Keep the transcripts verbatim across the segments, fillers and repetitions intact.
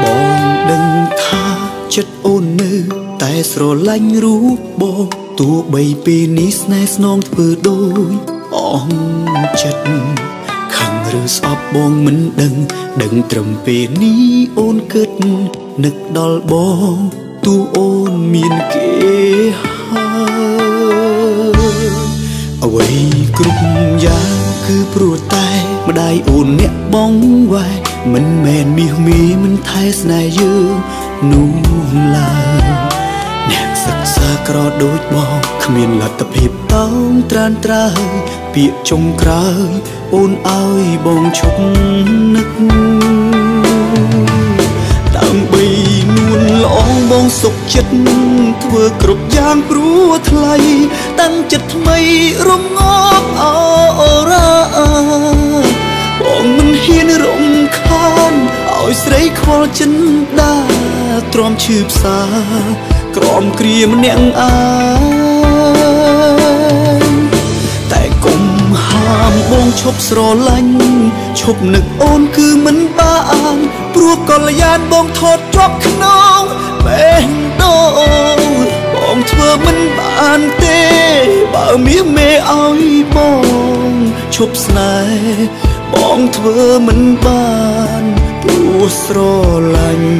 បងដឹងថាចិត្តអូននៅតែស្រឡាញ់រូបបងទោះបីពេលនេះស្នេហ៍ស្នងធ្វើដូចអស់ចិត្តខឹងឬស្អប់បងមិនដឹងដឹងត្រឹមពេលនេះអូនគិតនឹកដល់បងទោះអូនមានគេហើយអ្វីគ្រប់យ៉ាងគឺព្រោះតែម្ដាយអូនអ្នកបងវ៉ែមិនមែនមាសមីមិនថែស្នេហ៍យើងនោះឡើយអ្នកសិក្សាក្រដូចបងគ្មានលទ្ធភាពតោងត្រានត្រើយពាក្យចុងក្រោយអូនឲ្យបងឈប់នឹកដើម្បីនួនល្អងបងសុខចិត្តធ្វើគ្រប់យ៉ាងព្រោះថ្លៃតាំងចិត្តថ្មីរំងាប់អរ៉ាបងមិនហ៊ានរំខានឲ្យស្រីខ្វល់ចិនដាទ្រាំឈឺផ្សាក្រំគ្រាម្នាក់អាយតែគុំហាមបងឈប់ស្រឡាញ់ឈប់នឹកអូនគឺមិនបានព្រោះកល្យានបងថតជាប់ក្នុងបេះដូងបងធ្វើមិនបានទេបើមាសមេឲ្យបងឈប់ស្នេហ៍បងធ្វើមិនបានព្រោះស្រឡាញ់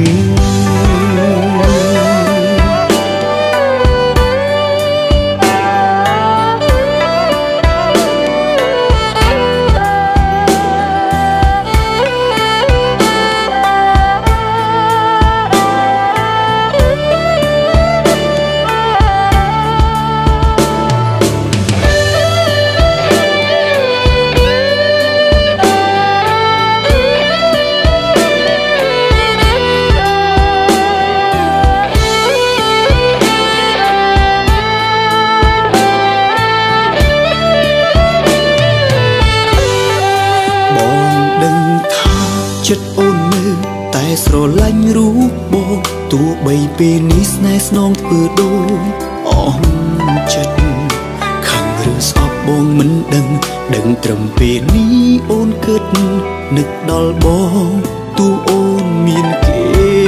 ចិត្តអូននៅតែស្រឡាញ់រូបបងទោះបីពេលនេះស្នេហ៍ស្នងធ្វើដូចអស់ចិត្តខឹងឬស្អប់បងមិនដឹងដឹងត្រឹមពេលនេះអូនគិតនឹកដល់បងទោះអូនមានគេ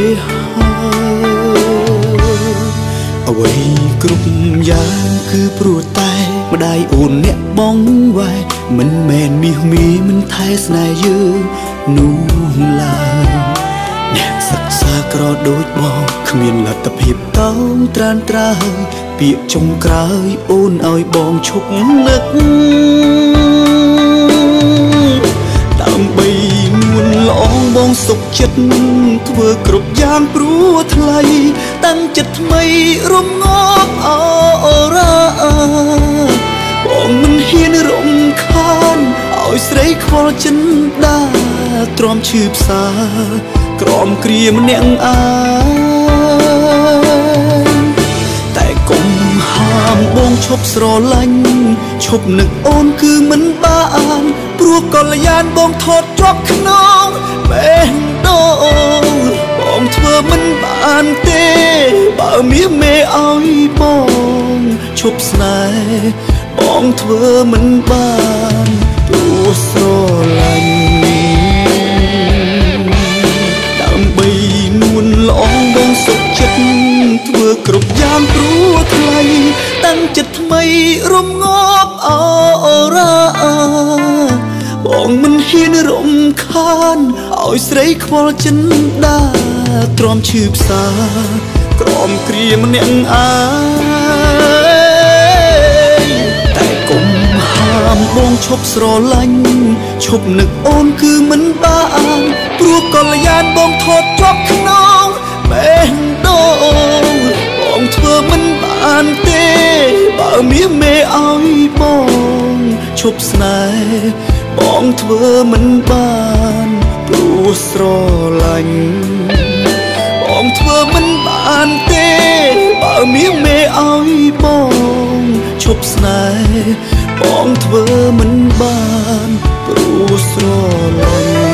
ហើយអ្វីគ្រប់យ៉ាងគឺព្រោះតែម្ដាយអូនអ្នកបងវ៉ែមិនមែនមាសមីមិនថែស្នេហ៍យើងនោះឡើយអ្នកសិក្សាក្រដូចបងគ្មានលទ្ធភាពតោងត្រានត្រើយពាក្យចុងក្រោយអូនឲ្យបងឈប់នឹកដើម្បីនួនល្អងបងសុខចិត្តធ្វើគ្រប់យ៉ាងព្រោះថ្លៃតាំងចិត្តថ្មីរំងាប់អរ៉ាបងមិនហ៊ានរំខានឲ្យស្រីខ្វល់ចិនដាទ្រាំឈឺផ្សាក្រំគ្រាម្នាក់អាយតែគុំហាមបងឈប់ស្រឡាញ់ឈប់នឹកអូនគឺមិនបានព្រោះកល្យានបងថតជាប់ក្នុងបេះដូងបងធ្វើមិនបានទេបើមាសមេឲ្យបងឈប់ស្នេហ៍បងធ្វើមិនបានព្រោះស្រឡាញ់ដើម្បីនួនល្អងបងសុខចិត្តធ្វើគ្រប់យ៉ាងព្រោះថ្លៃតាំងចិត្តថ្មីរំងាប់អរ៉ាបងមិនហ៊ានរំខានឲ្យស្រីខ្វល់ចិនដាទ្រាំឈឺផ្សាក្រំគ្រាម្នាក់អាយតែគុំហាមបងឈប់ស្រឡាញ់ឈប់នឹកអូនគឺមិនបានព្រោះកល្យានបងថតជាប់ក្នុងបេះដូងបងធ្វើមិនបានទេបើមាសមេឲ្យបងឈប់ស្នេហ៍បងធ្វើមិនបានព្រោះស្រឡាញ់បងធ្វើមិនបានទេបើមាសមេឲ្យបងឈប់ស្នេហ៍បងធ្វើមិនបានព្រោះស្រឡាញ់